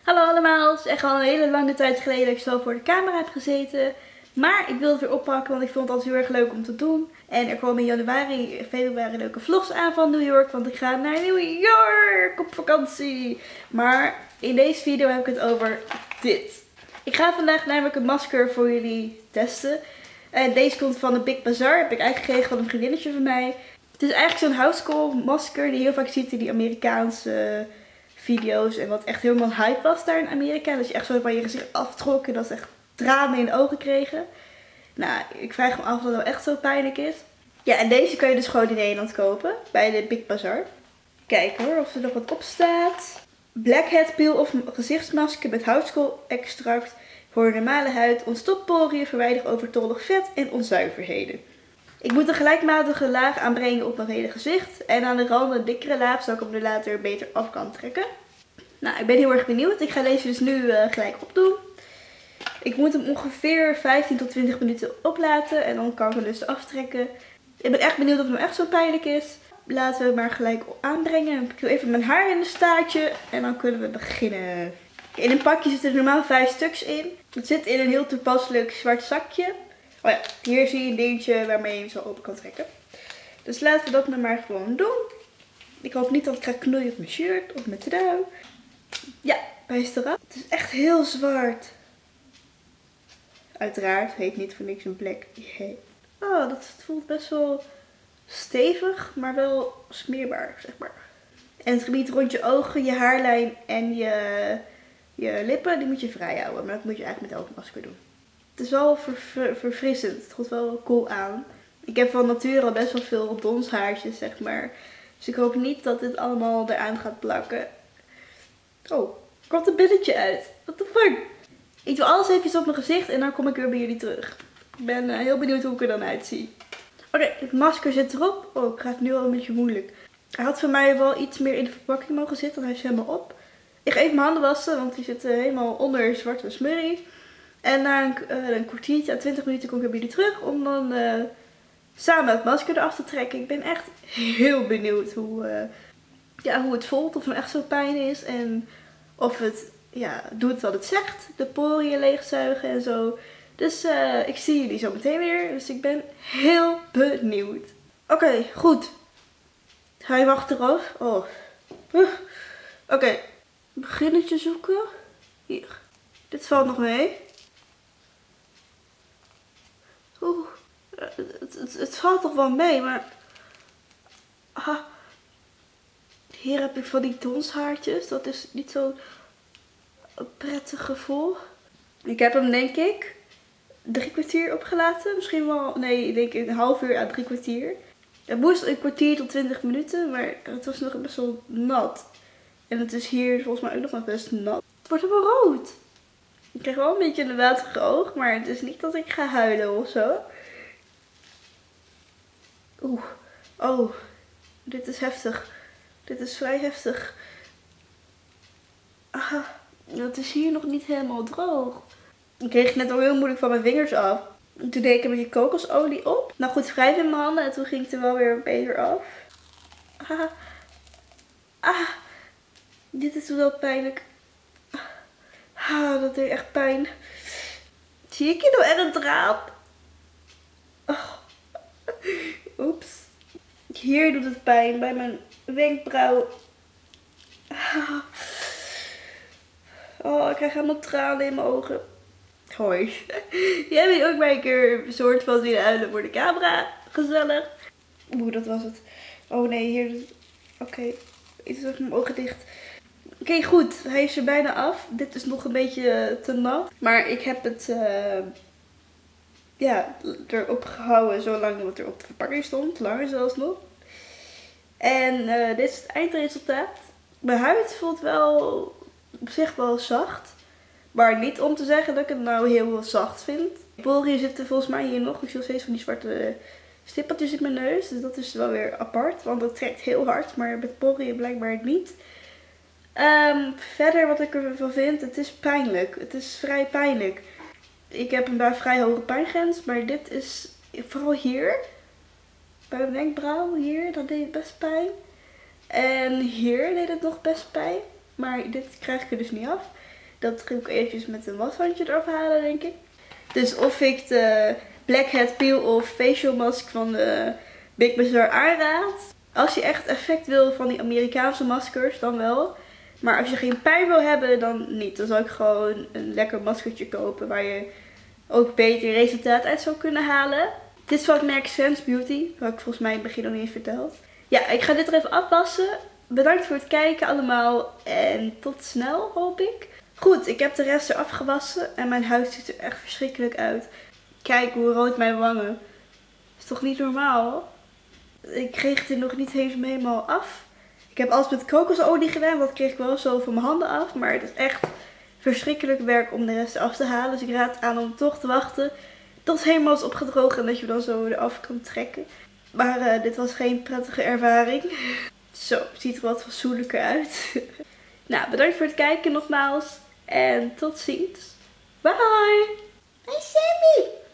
Hallo allemaal, het is echt al een hele lange tijd geleden dat ik zo voor de camera heb gezeten. Maar ik wilde het weer oppakken, want ik vond het altijd heel erg leuk om te doen. En er komen in januari, februari leuke vlogs aan van New York, want ik ga naar New York op vakantie. Maar in deze video heb ik het over dit. Ik ga vandaag namelijk een masker voor jullie testen. Deze komt van de Big Bazaar, heb ik eigenlijk gekregen van een vriendinnetje van mij. Het is eigenlijk zo'n house masker die je heel vaak ziet in die Amerikaanse video's. En wat echt helemaal hype was daar in Amerika. Dat je echt zo van je gezicht aftrok en dat ze echt tranen in de ogen kregen. Nou, ik vraag me af of dat nou echt zo pijnlijk is. Ja, en deze kan je dus gewoon in Nederland kopen. Bij de Big Bazaar. Kijk hoor, of er nog wat op staat. Blackhead peel of gezichtsmasker met houtskoolextract. Voor normale huid, ontstop poriën, verwijder overtollig vet en onzuiverheden. Ik moet een gelijkmatige laag aanbrengen op mijn hele gezicht. En aan de rand een dikkere laag, zodat ik hem er later beter af kan trekken. Nou, ik ben heel erg benieuwd. Ik ga deze dus nu gelijk opdoen. Ik moet hem ongeveer 15 tot 20 minuten oplaten. En dan kan ik hem dus aftrekken. Ik ben echt benieuwd of het nou echt zo pijnlijk is. Laten we hem maar gelijk aanbrengen. Ik doe even mijn haar in een staartje. En dan kunnen we beginnen. In een pakje zitten er normaal 5 stuks in. Het zit in een heel toepasselijk zwart zakje. Oh ja, hier zie je een dingetje waarmee je hem zo open kan trekken. Dus laten we dat nou maar gewoon doen. Ik hoop niet dat ik ga knoeien op mijn shirt of mijn trui. Ja, hij is eraf. Het is echt heel zwart. Uiteraard heet niet voor niks een black. Oh, dat voelt best wel stevig, maar wel smeerbaar, zeg maar. En het gebied rond je ogen, je haarlijn en je lippen, die moet je vrij houden. Maar dat moet je eigenlijk met elke masker doen. Het is wel verfrissend. Het voelt wel cool aan. Ik heb van nature al best wel veel donshaartjes, zeg maar. Dus ik hoop niet dat dit allemaal eraan gaat plakken. Oh, er komt een billetje uit. What the fuck? Ik doe alles even op mijn gezicht en dan kom ik weer bij jullie terug. Ik ben heel benieuwd hoe ik er dan uitzie. Oké, het masker zit erop. Oh, ik ga het nu al een beetje moeilijk. Hij had voor mij wel iets meer in de verpakking mogen zitten, want hij is helemaal op. Ik ga even mijn handen wassen, want die zitten helemaal onder zwarte smurrie. En na een kwartiertje à 20 minuten kom ik bij jullie terug om dan samen het masker eraf te trekken. Ik ben echt heel benieuwd hoe het voelt. Of het nou echt zo pijn is. En of het doet wat het zegt. De poriën leegzuigen en zo. Dus ik zie jullie zo meteen weer. Dus ik ben heel benieuwd. Oké, goed. Hij wacht eraf. Oh. Oké. Beginnetje zoeken. Hier. Dit valt nog mee. Oeh, het valt toch wel mee, maar... Hier heb ik van die donshaartjes. Dat is niet zo'n prettig gevoel. Ik heb hem denk ik 3 kwartier opgelaten. Misschien wel, nee, ik denk een half uur à 3 kwartier. Het moest een kwartier tot 20 minuten, maar het was nog best wel nat. En het is hier volgens mij ook nog best nat. Het wordt helemaal rood. Ik krijg wel een beetje een waterige oog, maar het is niet dat ik ga huilen of zo. Oeh, oh, dit is heftig. Dit is vrij heftig. Het is hier nog niet helemaal droog. Ik kreeg het net al heel moeilijk van mijn vingers af. Toen deed ik een beetje kokosolie op. Nou goed, wrijf in mijn handen en toen ging het er wel weer beter af. Dit is wel pijnlijk. Dat deed echt pijn. Zie ik hier nou echt een draad? Oeps. Hier doet het pijn, bij mijn wenkbrauw. Oh, ik krijg helemaal tranen in mijn ogen. Hoi. Jij bent ook maar een keer een soort van zien huilen voor de camera. Gezellig. Oeh, dat was het. Oh nee, hier. Oké. Iets met mijn ogen dicht. Oké, goed. Hij is er bijna af. Dit is nog een beetje te nat. Maar ik heb het erop gehouden zolang wat er op de verpakking stond. Langer zelfs nog. En dit is het eindresultaat. Mijn huid voelt wel op zich wel zacht. Maar niet om te zeggen dat ik het nou heel zacht vind. De poriën zitten volgens mij hier nog. Ik zie nog steeds van die zwarte stippeltjes in mijn neus. Dus dat is wel weer apart. Want dat trekt heel hard. Maar met poriën blijkbaar niet. Verder wat ik ervan vind. Het is pijnlijk. Het is vrij pijnlijk. Ik heb een vrij hoge pijngrens. Maar dit is vooral hier. Bij mijn wenkbrauw hier. Dat deed het best pijn. En hier deed het nog best pijn. Maar dit krijg ik er dus niet af. Dat ga ik eventjes met een washandje eraf halen, denk ik. Dus of ik de Blackhead Peel of Facial Mask van de Big Bazaar aanraad. Als je echt effect wil van die Amerikaanse maskers, dan wel. Maar als je geen pijn wil hebben, dan niet. Dan zou ik gewoon een lekker maskertje kopen waar je ook beter resultaat uit zou kunnen halen. Dit is van het merk Sense Beauty. Dat had ik volgens mij in het begin nog niet eens verteld. Ja, ik ga dit er even afwassen. Bedankt voor het kijken allemaal. En tot snel, hoop ik. Goed, ik heb de rest eraf gewassen. En mijn huid ziet er echt verschrikkelijk uit. Kijk hoe rood mijn wangen. Dat is toch niet normaal? Ik kreeg het er nog niet eens helemaal af. Ik heb alles met kokosolie gedaan. Dat kreeg ik wel zo van mijn handen af. Maar het is echt verschrikkelijk werk om de rest af te halen. Dus ik raad het aan om toch te wachten tot het helemaal is opgedroogd. En dat je dan zo eraf kan trekken. Maar dit was geen prettige ervaring. Zo, ziet er wat fatsoenlijker uit. Nou, bedankt voor het kijken nogmaals. En tot ziens. Bye! Hey Sammy!